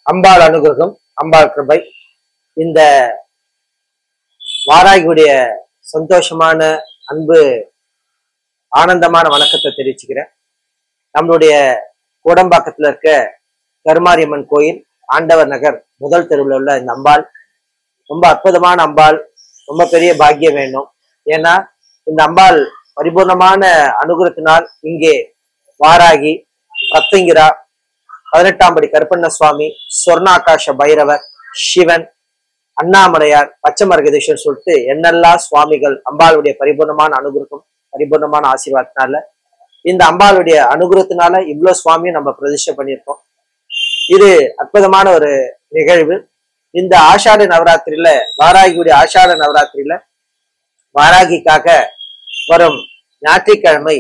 அம்பாள் அனுகிரகம், அம்பாள் கிருபை. இந்த வாராகியுடைய சந்தோஷமான அன்பு ஆனந்தமான வணக்கத்தை தெரிவிச்சுக்கிறேன். நம்மளுடைய கோடம்பாக்கத்துல இருக்க கருமாரியம்மன் கோயில் ஆண்டவர் நகர் முதல் தெருவில் உள்ள இந்த அம்பாள் ரொம்ப அற்புதமான அம்பாள். ரொம்ப பெரிய பாக்கியம் வேணும். ஏன்னா இந்த அம்பாள் பரிபூர்ணமான அனுகிரகத்தினால் இங்கே வாராகி, ரத்தங்கிரா, 18ஆம் படி கருப்பண்ண சுவாமி, சொர்ணாகாஷ பைரவர், சிவன், அண்ணாமலையார், பச்சைமரகதீஸ்வரர் சொல்லிட்டு என்னெல்லாம் சுவாமிகள் அம்பாளுடைய பரிபூர்ணமான அனுகிரகம், பரிபூர்ணமான ஆசீர்வாதத்தினால இந்த அம்பாளுடைய அனுகிரகத்தினால இவ்வளவு சுவாமியை நம்ம பிரதிஷ்டை பண்ணியிருக்கோம். இது அற்புதமான ஒரு நிகழ்வு. இந்த ஆஷாட நவராத்திரியில, வாராகியுடைய ஆஷாட நவராத்திரியில வாராகிக்காக வரும் ஞாயிற்றுக்கிழமை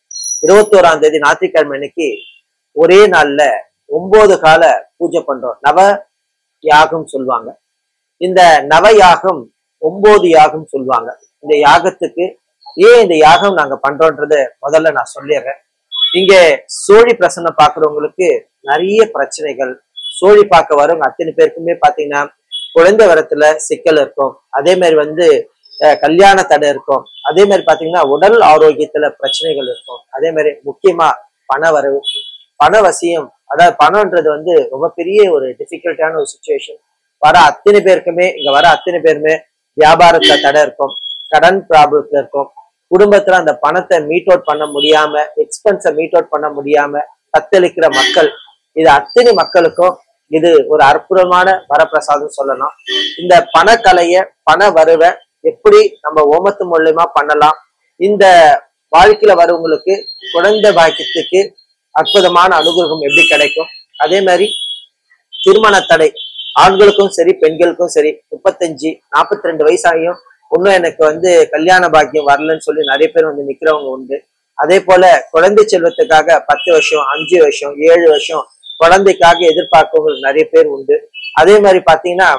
21ஆம் தேதி ஞாயிற்றுக்கிழமை அன்னைக்கு ஒரே நாள்ல 9 கால பூஜை பண்றோம். நவ யாகம் சொல்லுவாங்க. இந்த நவ யாகம் 9 யாகம் சொல்லுவாங்க. இந்த யாகத்துக்கு ஏன் இந்த யாகம் நாங்க பண்றோன்றத முதல்ல நான் சொல்லிடுறேன். இங்க சோழி பிரசன்னம் பாக்குறவங்களுக்கு நிறைய பிரச்சனைகள், சோழி பார்க்க வரவங்க அத்தனை பேருக்குமே பாத்தீங்கன்னா குழந்தை வரத்துல சிக்கல் இருக்கும். அதே மாதிரி கல்யாண தடை இருக்கும். அதே மாதிரி பாத்தீங்கன்னா உடல் ஆரோக்கியத்துல பிரச்சனைகள் இருக்கும். அதே மாதிரி முக்கியமா பண வரவு, பணவசியம், அதாவது பணம்ன்றது ரொம்ப பெரிய ஒரு டிஃபிகல்ட்டான ஒரு சுச்சுவேஷன். வர அத்தனை பேருமே வியாபாரத்துல தடை இருக்கும், கடன் ப்ராப்ளத்துல இருக்கும், குடும்பத்துல அந்த பணத்தை மீட் அவுட் பண்ண முடியாம, எக்ஸ்பென்ஸை மீட் அவுட் பண்ண முடியாம தத்தளிக்கிற மக்கள், இது அத்தனை மக்களுக்கும் இது ஒரு அற்புதமான வரப்பிரசாதம் சொல்லலாம். இந்த பணக்கலைய, பண வருவை எப்படி நம்ம ஓமத்து மூலியமா பண்ணலாம், இந்த வாழ்க்கையில வரவங்களுக்கு குழந்தை பாக்கியத்துக்கு அற்புதமான அனுகிரகம் எப்படி கிடைக்கும், அதே மாதிரி திருமண தடை ஆண்களுக்கும் சரி பெண்களுக்கும் சரி 35, 42 வயசாகியும் இன்னும் எனக்கு கல்யாண பாக்கியம் வரலன்னு சொல்லி நிறைய பேர் நிக்கிறவங்க உண்டு. அதே போல குழந்தை செல்வத்துக்காக 10 வருஷம், 5 வருஷம், 7 வருஷம் குழந்தைக்காக எதிர்பார்க்கவங்க நிறைய பேர் உண்டு. அதே மாதிரி பாத்தீங்கன்னா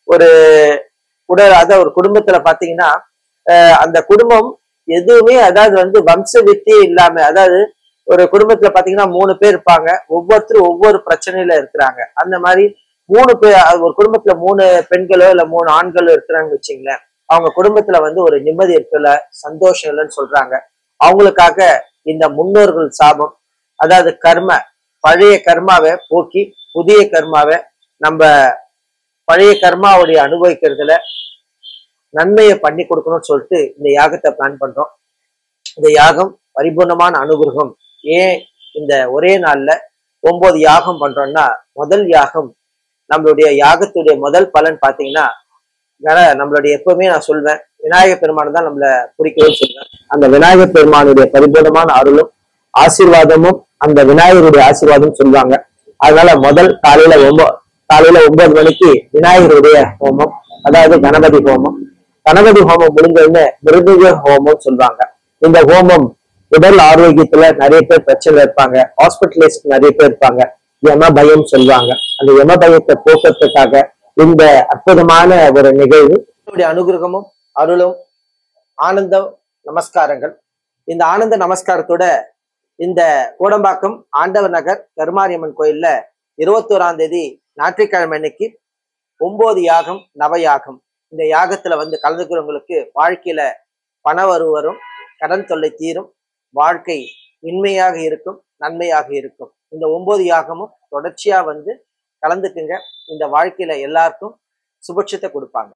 ஒரு குடும்பத்துல பாத்தீங்கன்னா அந்த குடும்பம் எதுவுமே வம்ச வித்தியே இல்லாம, அதாவது ஒரு குடும்பத்துல பாத்தீங்கன்னா 3 பேர் இருப்பாங்க, ஒவ்வொருத்தரும் ஒவ்வொரு பிரச்சனையில இருக்கிறாங்க. அந்த மாதிரி 3 பேர் ஒரு குடும்பத்துல 3 பெண்களோ இல்ல 3 ஆண்களோ இருக்கிறாங்கன்னு வச்சுங்களேன், அவங்க குடும்பத்துல ஒரு நிம்மதி இருக்குல்ல, சந்தோஷம் இல்லைன்னு சொல்றாங்க. அவங்களுக்காக இந்த முன்னோர்கள் சாபம், அதாவது கர்ம, பழைய கர்மாவை போக்கி புதிய கர்மாவை நம்ம பழைய கர்மாவுடைய அனுபவிக்கிறதுல நன்மையை பண்ணி கொடுக்கணும்னு சொல்லிட்டு இந்த யாகத்தை பிளான் பண்றோம். இந்த யாகம் பரிபூர்ணமான அனுகிரகம். ஏன் இந்த ஒரே நாள்ல 9 யாகம் பண்றோம்னா, முதல் யாகம் நம்மளுடைய யாகத்துடைய முதல் பலன் பாத்தீங்கன்னா, நம்மளுடைய எப்பவுமே நான் சொல்வேன், விநாயகர் பெருமான் தான் நம்மள குறிக்கணும்னு சொல்வேன். அந்த விநாயகர் பெருமானுடைய பரிபூர்ணமான அருளும் ஆசீர்வாதமும் அந்த விநாயகருடைய ஆசீர்வாதம் சொல்லுவாங்க. அதனால முதல் காலையில 9 மணிக்கு விநாயகருடைய ஹோமம், அதாவது கணபதி ஹோமம். கணபதி ஹோமம் முடிஞ்ச மிருதுக ஹோமம் சொல்லுவாங்க. இந்த ஹோமம் உடல் ஆரோக்கியத்துல நிறைய பேர் பிரச்சனை இருப்பாங்க, ஹாஸ்பிட்டலைஸ்ட் நிறைய பேர் இருப்பாங்க, யம பயம் சொல்லுவாங்க. அந்த யம பயத்தை போக்குறதுக்காக இந்த அற்புதமான ஒரு நிகழ்வு. அனுகிரகமும் அருளும் ஆனந்தம் நமஸ்காரங்கள். இந்த ஆனந்த நமஸ்காரத்தோட இந்த கோடம்பாக்கம் ஆண்டவர் நகர் கருமாரியம்மன் கோயில்ல 21ஆம் தேதி ஞாயிற்றுக்கிழமை அன்னைக்கு 9 யாகம், நவயாகம். இந்த யாகத்துல கலந்துக்கிறவங்களுக்கு வாழ்க்கையில பண வரும், கடன் தொல்லை தீரும், வாழ்க்கை இன்மையாக இருக்கும், நன்மையாக இருக்கும். இந்த 9 யாகமும் தொடர்ச்சியா கலந்துக்குங்க. இந்த வாழ்க்கையில எல்லாருக்கும் சுபட்சத்தை கொடுப்பாங்க.